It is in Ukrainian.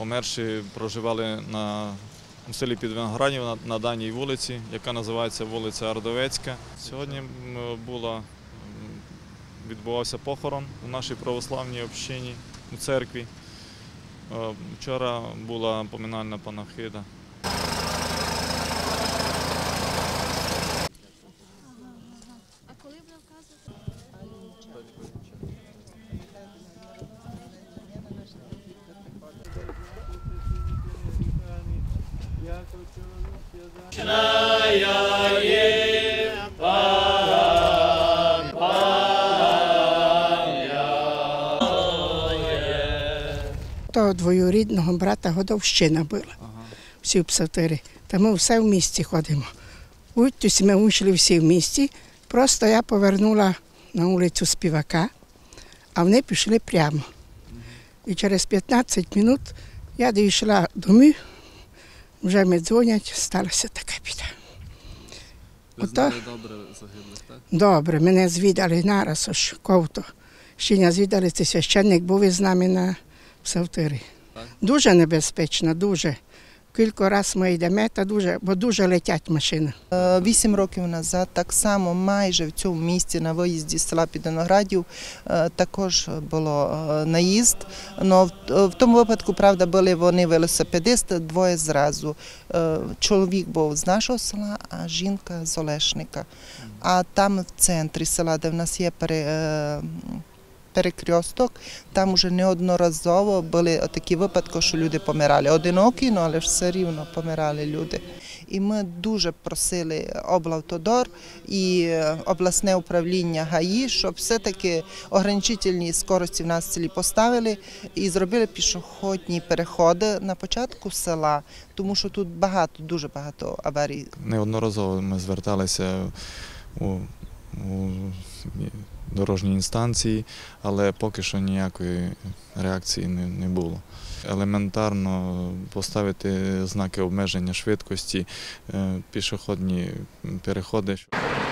померші проживали у селі Підвиноградів на даній вулиці, яка називається вулиця Ардовецька. Сьогодні відбувався похорон у нашій православній общині, у церкві. Вчора була поминальна панахида. Того двоюрідного брата годовщина була, всі в Псалтирі. Та ми все в місті ходимо. Ось ми вийшли всі в місті, просто я повернула на вулицю Співака, а вони пішли прямо. І через 15 хвилин я дійшла дому, вже мені дзвонять, сталася така біда. Ви знали добре загиблих, так? Добре, мене звідали нараз, аж ковто. Ще не звідали, це священник був із нами на Псалтирі. Дуже небезпечно, дуже. Кілька разів ми йдемо, бо дуже летять машини. 8 років назад так само майже в цьому місті на виїзді з села Підвиноградів також було наїзд. Но в тому випадку, правда, були вони велосипедисти, двоє зразу. Чоловік був з нашого села, а жінка з Олешника. А там в центрі села, де в нас є перекресток, там вже неодноразово були такі випадки, що люди помирали. Одинокі, але ж все рівно помирали люди. І ми дуже просили облавтодор і обласне управління ГАІ, щоб все-таки ограничительні скорості в нас в селі поставили і зробили пішохідні переходи на початку села, тому що тут дуже багато аварій. Неодноразово ми зверталися у дорожній інстанції, але поки що ніякої реакції не було. Елементарно поставити знаки обмеження швидкості, пішохідні переходи.